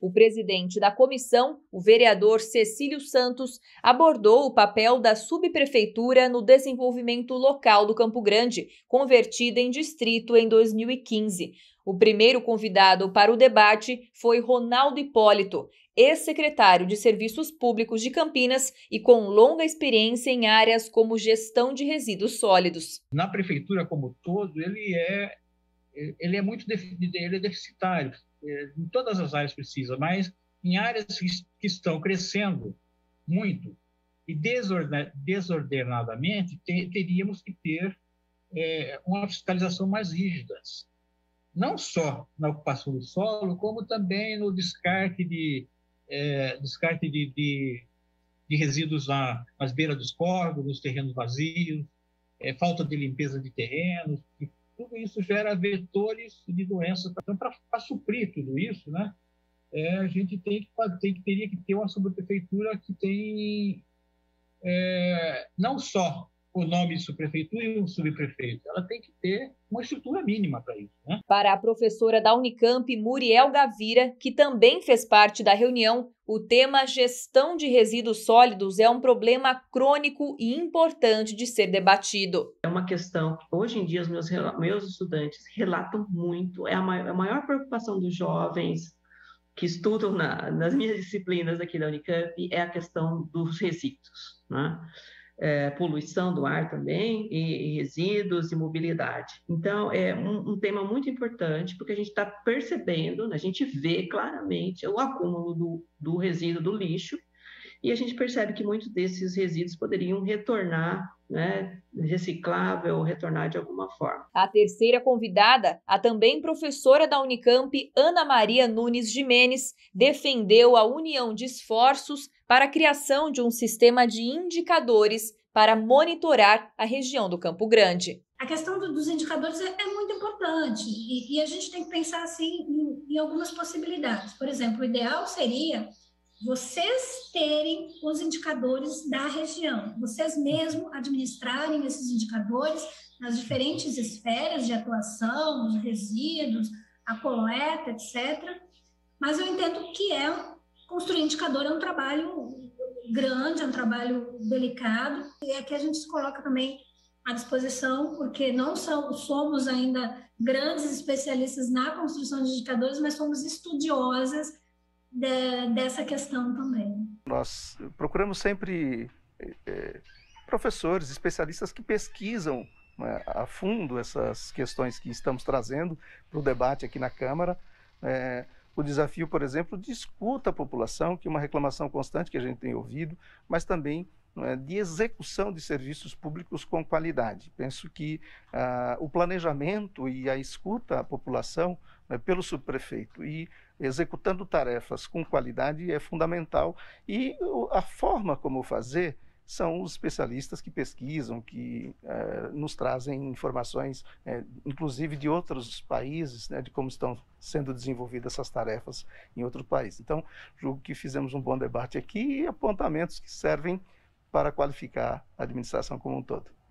O presidente da comissão, o vereador Cecílio Santos, abordou o papel da subprefeitura no desenvolvimento local do Campo Grande, convertida em distrito em 2015. O primeiro convidado para o debate foi Ronaldo Hipólito, ex-secretário de Serviços Públicos de Campinas e com longa experiência em áreas como gestão de resíduos sólidos. Na prefeitura como um todo, ele é deficitário. Em todas as áreas precisa, mas em áreas que estão crescendo muito e desordenadamente, teríamos que ter uma fiscalização mais rígida. Não só na ocupação do solo, como também no descarte de resíduos nas beiras dos córregos, nos terrenos vazios, falta de limpeza de terrenos. Tudo isso gera vetores de doenças. Então, para suprir tudo isso, né, a gente teria que ter uma subprefeitura que tem não só o nome de subprefeitura e um subprefeito, ela tem que ter uma estrutura mínima para isso, né? Para a professora da Unicamp, Muriel Gavira, que também fez parte da reunião, o tema gestão de resíduos sólidos é um problema crônico e importante de ser debatido. É uma questão que hoje em dia os meus estudantes relatam muito, a maior preocupação dos jovens que estudam nas minhas disciplinas aqui da Unicamp é a questão dos resíduos, né? Poluição do ar também, e resíduos e mobilidade. Então, é um tema muito importante, porque a gente está percebendo, a gente vê claramente o acúmulo do resíduo do lixo, e a gente percebe que muitos desses resíduos poderiam retornar, né, reciclável, retornar de alguma forma. A terceira convidada, a também professora da Unicamp, Ana Maria Nunes Gimenez, defendeu a união de esforços para a criação de um sistema de indicadores para monitorar a região do Campo Grande. A questão dos indicadores é muito importante e a gente tem que pensar assim em algumas possibilidades. Por exemplo, o ideal seria vocês terem os indicadores da região, vocês mesmos administrarem esses indicadores nas diferentes esferas de atuação, os resíduos, a coleta, etc. Mas eu entendo que construir indicador é um trabalho grande, é um trabalho delicado, e é que a gente se coloca também à disposição, porque não somos ainda grandes especialistas na construção de indicadores, mas somos estudiosas dessa questão também. Nós procuramos sempre professores, especialistas que pesquisam, né, a fundo essas questões que estamos trazendo para o debate aqui na Câmara. O desafio, por exemplo, de escuta à população, que é uma reclamação constante que a gente tem ouvido, mas também de execução de serviços públicos com qualidade. Penso que o planejamento e a escuta à população, né, pelo subprefeito e executando tarefas com qualidade é fundamental. E a forma como fazer são os especialistas que pesquisam, que nos trazem informações, inclusive de outros países, né, de como estão sendo desenvolvidas essas tarefas em outros países. Então, julgo que fizemos um bom debate aqui e apontamentos que servem para qualificar a administração como um todo.